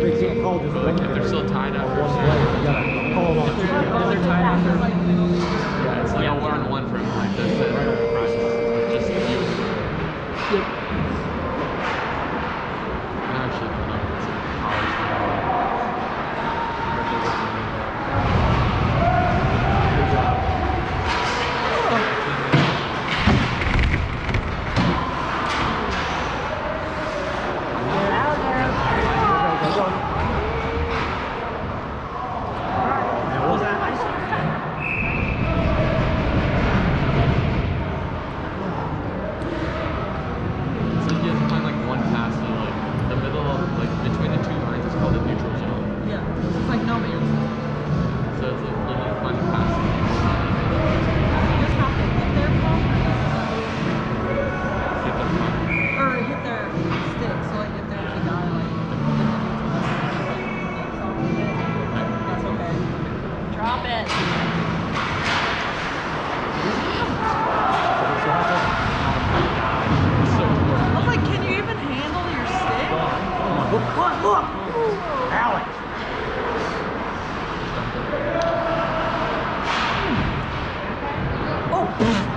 you can't call just one. If they're still tied after one play, you gotta call them on two. if they're tied after, yeah, it's like a 1-on-1 for him. Like that's it. Just you. Yep. Actually, no, it's a college thing. Good job. So you have to find like one pass in like the middle of like between the two lines is called the neutral zone. Yeah. It's like no man's land. So it's like you need to find a pass. You just have to hit their phone Hit their phone. or hit their stick. So like if there's a guy like in the neutral zone, like off of it, that's okay. Drop it. So I was like, can you even handle your stick? Look! Alex! Oh!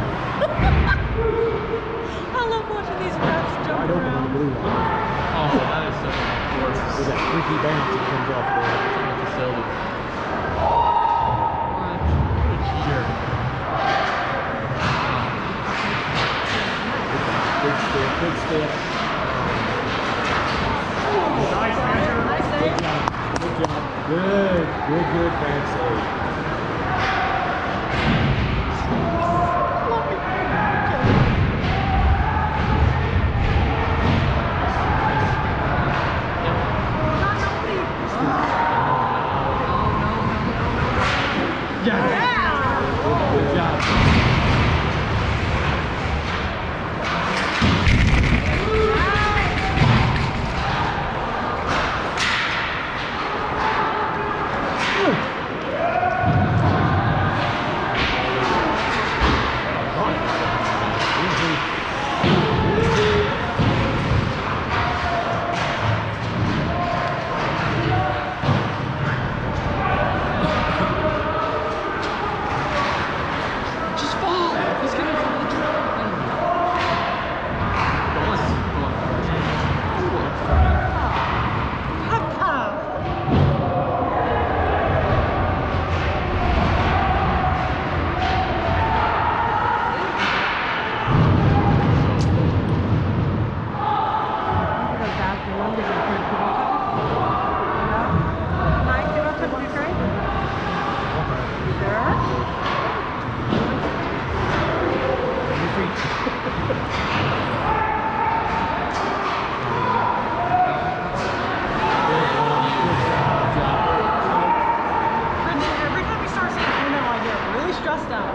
I love watching these refs jump Wide open on the around. blue line. oh, that is so course. With that freaky bounce that comes off the Facility. Good cheater. Good step, good step. Nice, Nice save. Good job. Good job. Good, bad save. Good job. Just fall. He's gonna fall. Come on. Papa. Mike, you want to touch your tray? Sure. Brendan, every time you start saying "oh no," I get really stressed out.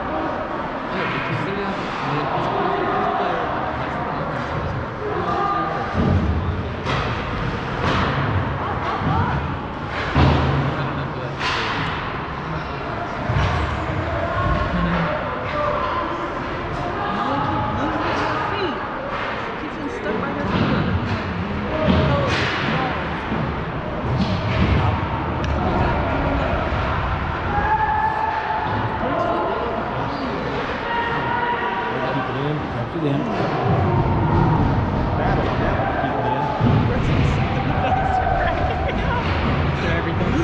Battle on that one, keep it in.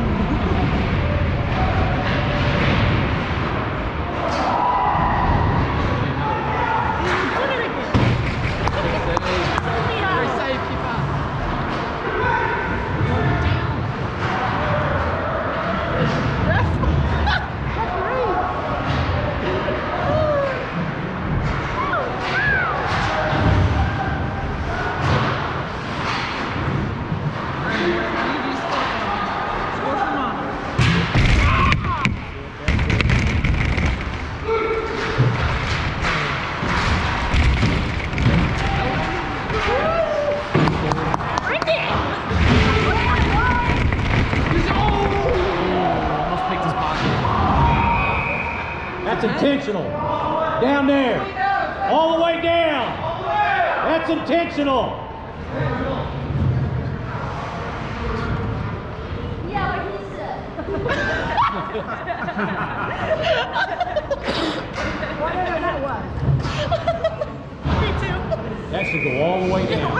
That's intentional. Down there. All the way down. That's intentional. Whatever that was. Me too. That should go all the way down.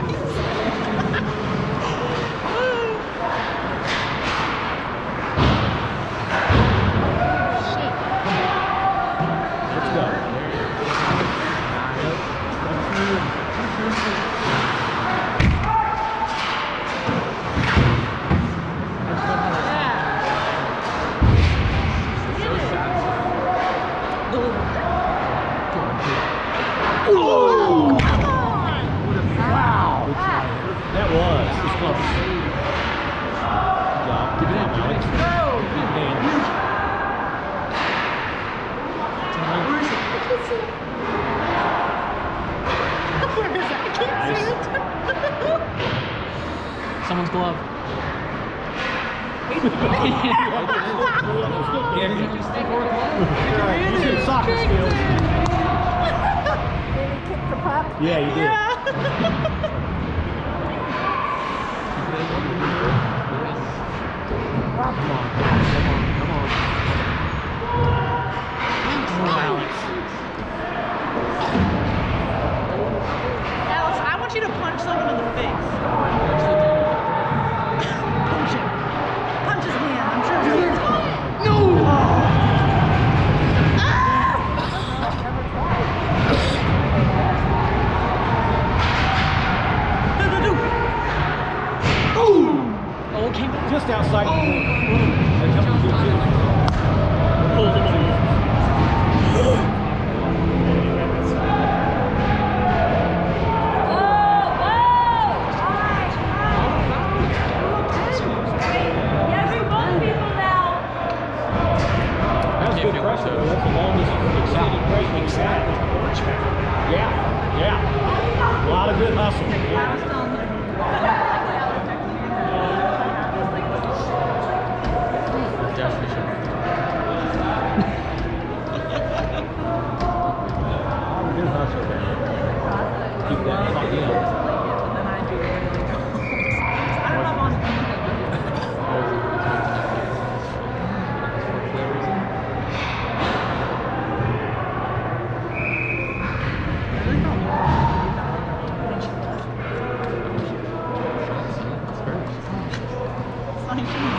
Let's go. That was close. Good job. Good job, Alex. Good man. Where is that? I can't see it. Someone's glove. You did soccer skills. Did he kick the puck? Yeah, you did. Come on. Alex, I want you to punch someone in the face. Punch him. Punch his hand. I'm sure it's no! Oh, it came back. Just outside the corner. They come to the Hold him on. That's good pressure. That's the longest extended break we've had. Yeah. A lot of good hustle. Definitely should. Good hustle there. Keep that hot in. Like